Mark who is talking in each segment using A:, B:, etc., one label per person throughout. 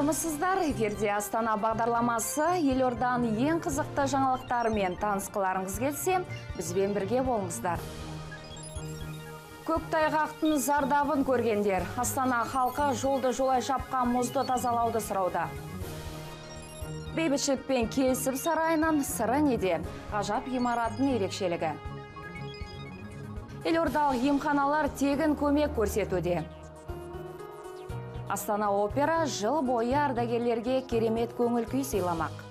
A: Саламатсыздар, эфирде Астана бағдарламасы елорданың ең қызықты жаңалықтарымен танысқыларыңыз келсе, бізбен бірге болыңыздар. Көктайғақтың зардабын көргендер, Астана халқы жолды жолай жапқан мұзды тазалауды сұрауда. Бейбітшілік пен келісім сарайынан сыры неде? Ғажап ғимараттың ерекшелігі. Елордалық емханалар тегін көмек көрсетуде. Астана опера жыл бойы ардагерлерге керемет көңіл күй сыйламақ.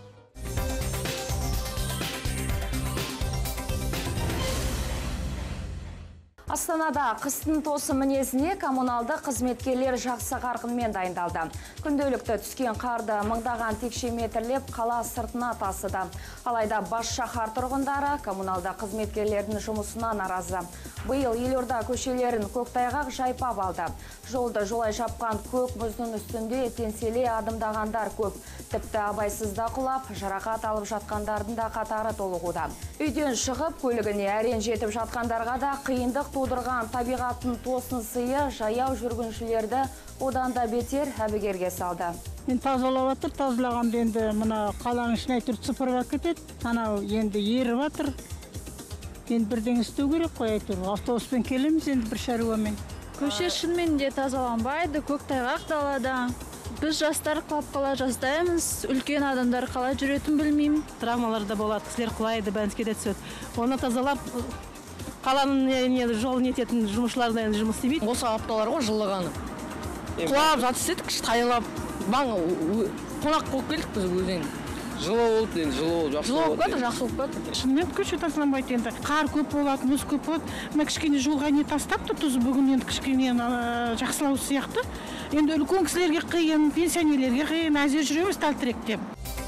A: Астанада қыстың тосы мінезіне коммуналды қызметкерлер жақсы қарқынмен дайындалды. Күнделікті түскен қарды мыңдаған текше метрлеп қала сыртына тасыды. Алайда бас шаһар тұрғындары коммуналды қызметкерлердің жұмысына наразы. Биыл елорда көшелерін көктайғақ жайпап алды. Жолды жолай жапқан көк мұздың үстінде теңселе адымдағандар көп. Тіпті абайсызда құлап, жарақат алып жатқандардың да қатары толығуда. Үйден шығып, көлігіне әрең жетіп жатқандарға да қиындық тудырған табиғаттың тосын сыйы жаяу жүргіншілерді одан да бетер әбігерге салды.
B: Мен тазалап жатыр, тазалағанда енді мына қаланың ішіне әйтеуір сыпырып кетеді. Анау енді еріп жатыр. Енді бірден істеу керек қой әйтеуір. Автобуспен келеміз енді бір шаруамен.
C: Көше шынымен де тазаланбайды, көктайғақ далада. Біз жастар құлап қала жаздаймыз, үлкен адамдар қалай жүретін білмеймін.
D: Травмалар да болады, кісілер құлайды, бәнске де түседі. Оны тазалап, қаланың жолын ететін жұмысшылардан жұмыс істемейді.
E: Осы апталар ғой жылығаны. Құлап жатсек, тайылап, қонақ болып келдік біз өзен. Жылы болып, енді жылы болып, жақсы болып кетті.
B: Шынымен көше тазаланбайды енді. Қар көп болады, мұз көп болады. Мына кішкене жолға не тастапты тұзы бүгін енді кішкене жақсылау сияқты. Енді үлкен кісілерге қиын, пенсионерлерге қиын, әзер жүреміз тәлтіректеп.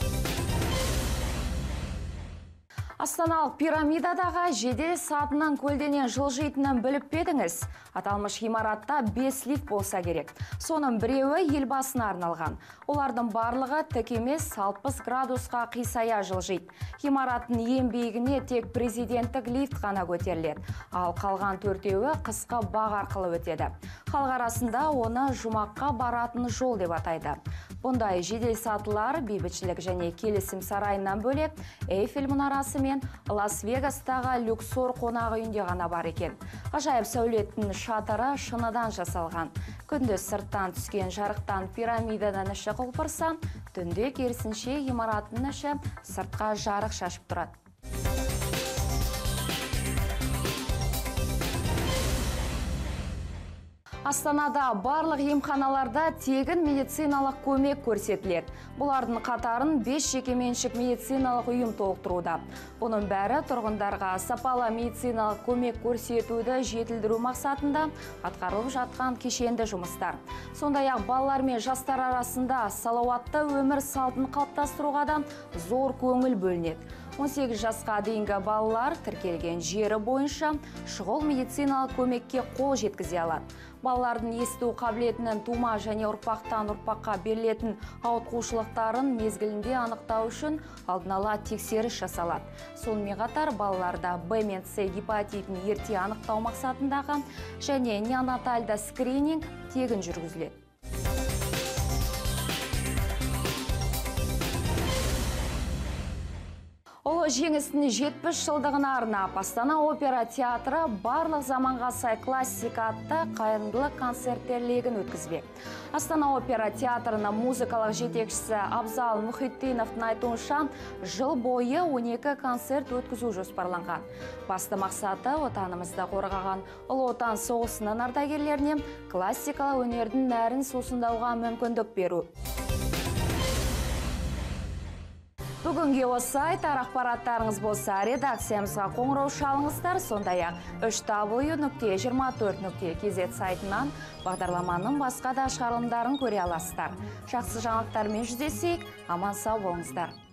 A: Астаналық пирамидадағы жедел сатынан көлденен жылжитынын біліп педіңіз? Аталмыш ғимаратта 5 лифт болса керек. Соның біреуі елбасына арналған. Олардың барлығы тік емес 60 градусқа қисая жылжиды. Ғимараттың ең биігіне тек президенттік лифт қана көтеріледі. Ал қалған 4-еуі қысқы баг арқылы өтеді. Халық арасында оны жұмаққа баратын жол деп атайды. Бұндай жедел сатылар бейбітшілік және келісім сарайынан бөлек Эйфель мұнарасы мен Лас-Вегастағы люксор қонақ үйінде ғана бар екен. Ғажайып сәулеттің шатыры шыныдан жасалған. Күндіз сырттан түскен жарықтан пирамидадан іші құлпырса, түнде керісінше ғимараттың іші сыртқа жарық шашып тұрады. Астанада барлық емханаларда тегін медициналық көмек көрсетіледі. Бұлардың қатарын 5 жекеменшік медициналық ұйым толықтыруда. Бұның бәрі тұрғындарға сапалы медициналық көмек көрсетуді жетілдіру мақсатында атқарылып жатқан кешенді жұмыстар. Сондай-ақ балалар мен жастар арасында салауатты өмір салтын қалыптастыруға да зор көңіл бөлінеді. 18 жасқа дейінгі балалар тіркелген жері бойынша шұғыл медициналық көмекке қол жеткізе алады. Балалардың есту қабілетінің тума және ұрпақтан ұрпаққа берілетін ауытқушылықтарын мезгілінде анықтау үшін алдын ала тексеріс жасалады. Сонымен қатар балаларда Б мен С гепатитін ерте анықтау мақсатындағы және неонатальды скрининг тегін жүргізіледі. Ұлы жеңістің 70 жылдығына арнап Астана опера театры барлық заманға сай классика атты қайырымдылық концерттерлегін өткізбек. Астана опера театрының музыкалық жетекшісі Абзал Мұхитдиновтың айтуынша, жыл бойы 12 концерт өткізу жоспарланған. Басты мақсаты отанымызды қорғаған Ұлы Отан соғысының ардагерлеріне классикалық өнердің нәрін сусындауға мүмкіндік беру. Бүгінге осы айтар ақпараттарыңыз болса, редакциямызға қоңырау шалыңыздар, сондай-ақ 3w.24.kz сайтынан бағдарламаның басқа да шығарылымдарын көре аласыздар. Жақсы жаңалықтармен жүздесейік, аман сау болыңыздар.